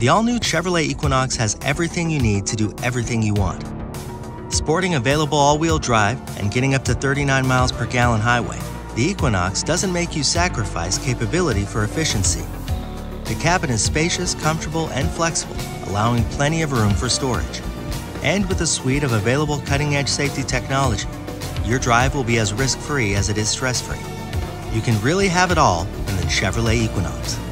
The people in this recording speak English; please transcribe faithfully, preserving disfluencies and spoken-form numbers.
The all-new Chevrolet Equinox has everything you need to do everything you want. Sporting available all-wheel drive and getting up to thirty-nine miles per gallon highway, the Equinox doesn't make you sacrifice capability for efficiency. The cabin is spacious, comfortable, and flexible, allowing plenty of room for storage. And with a suite of available cutting-edge safety technology, your drive will be as risk-free as it is stress-free. You can really have it all in the Chevrolet Equinox.